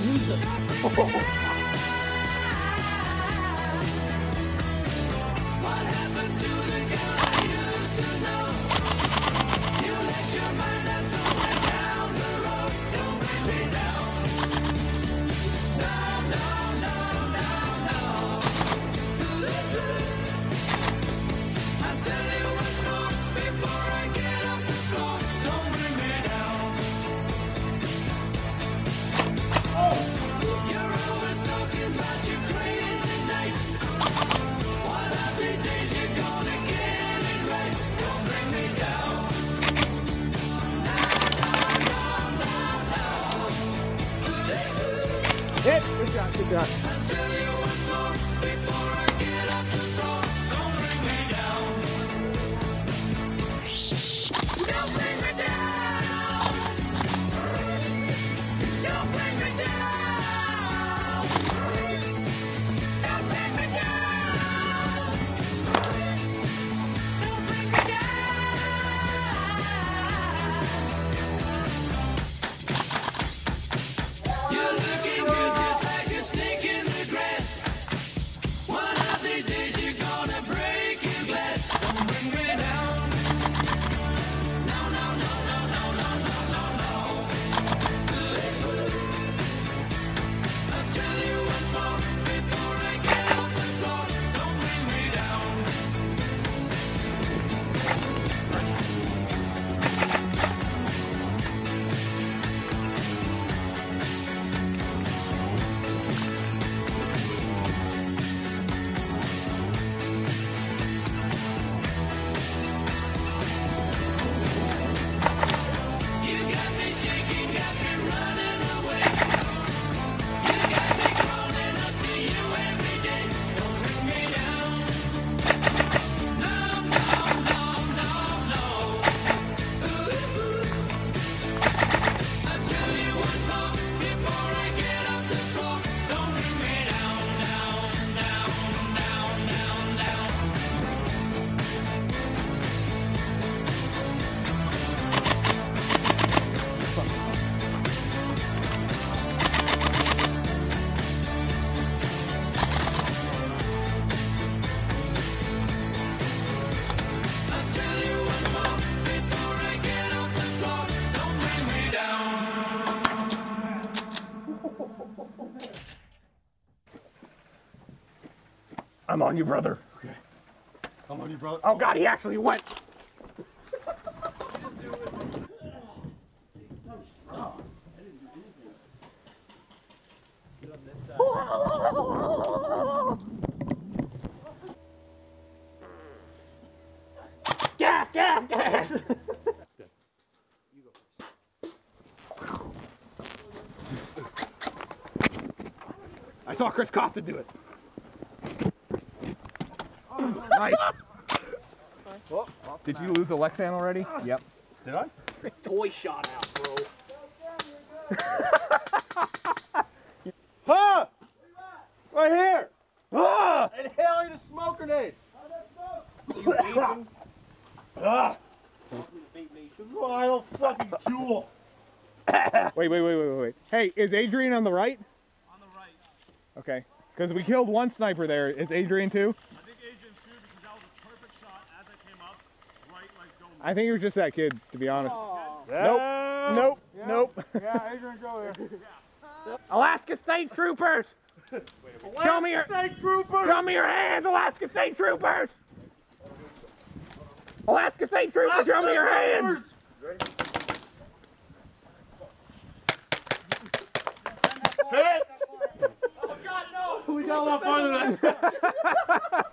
use them. Hit! Good shot, good shot. I'm on you, brother. Okay. I'm on you, brother. Oh God, he actually went. Gas, gas, gas! I saw Chris Costa do it. Nice. Oh, Did you lose a Lexan already? Yep. did I? Toy shot out, bro. Huh! Right here! Ah! Inhaling the smoke grenade! Ah! This is why I don't fucking jewel. Wait. Hey, is Adrian on the right? On the right. Okay. Because we killed one sniper there. Is Adrian too? I think Adrian too, because that was a perfect shot as I came up. Right, like going. I think it was just that kid, to be honest. Yeah. Nope. Nope. Yeah, Adrian, go there. Alaska State Troopers! Show me your State Troopers! Show me your hands, Alaska State Troopers! Alaska State Troopers, show me your hands! Hit! Oh God, no! We got a lot farther than that.